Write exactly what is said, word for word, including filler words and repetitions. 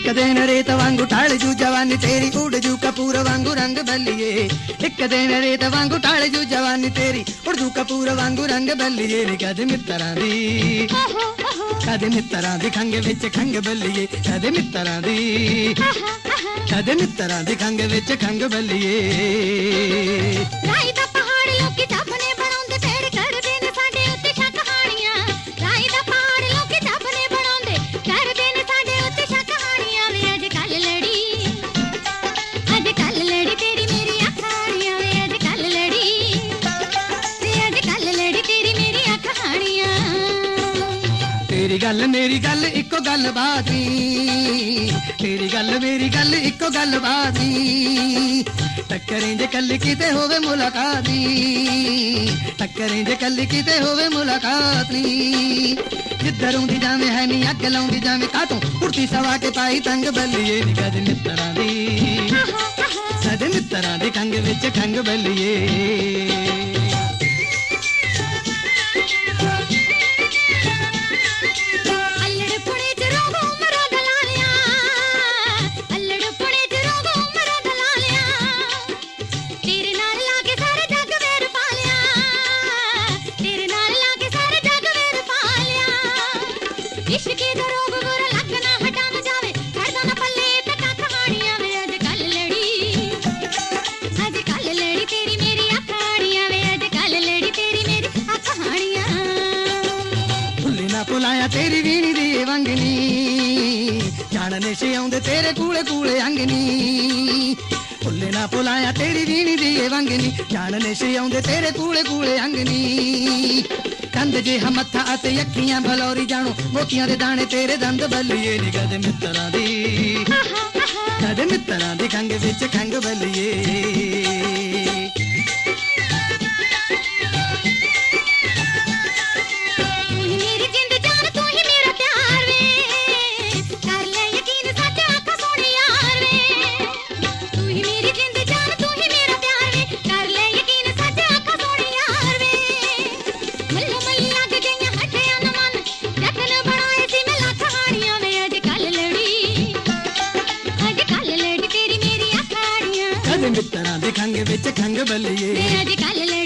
एक दिन रेत वांगू ढाल जू जवानी तेरी उड़ जू कपूर वांगू रंग बल्लिए। एक दिन रेत वांगू ढाल जू जवानी तेरी उड़ जू कपूर वांगू रंग बल्लिए। नी कदे मित्तरां दी कदे मित्तरां दी खंग विच खंग बल्लिए। कदे मित्तरां दी कदे मित्तरां दी खंग विच खंग बल्लिए। राई दा पहाड़ लोकी टपने बनाउंदे पेड़ करदे ने साडे उत्ते शक हाणियां। राई दा पहाड़ लोकी टपने बनाउंदे करदे ने साडे उत्ते शक हाणियां। वे अज कल लड़ी अज कल लड़ी तेरी मेरी अखाणियां। वे अज कल लड़ी वे अज कल लड़ी तेरी मेरी अखाणियां। तेरी गल मेरी गल इको गल बात नी। तेरी गल मेरी गल इको गल बात नी। टक्करें जे कल किते होवे मुलाकात नी। टक्करें जे कल किते होवे मुलाकात नी। जिधर उंदी जावे है नी अग लाउंदी जावे कातों उड़ती सवा के पाई तंग बल्लिए। नी कद मित्तरां दी कद मित्तरां दी खंग विच खंग बल्लिए। इश्क़ दा रोग बुरा लगना हटा न जावे करदा ना पल्ले तक कहानियां। वे अज कल लड़ी अज कल लड़ी तेरी मेरी अखाणियां। वे अज कल लड़ी तेरी मेरी अखाणियां। भुल्ली ना भुलाया तेरी वीणी दी वंगनी जानने से आउंदे तेरे कूले कूले अंगनी। भुल्ले ना भुलाया तेरी वीणी दी वंगनी जानने से आउंदे तेरे कूले कूले अंगनी। कंध जे मत्था अते अखियां भलौरी जानो मोतियां दे दाने तेरे दंद बल्लिए। नी कदे मित्तरां दी कदे मित्तरां दी खंग विच खंग बल्लिए। मित्तरां दी खंग विच खंग बल्लिए। अज कल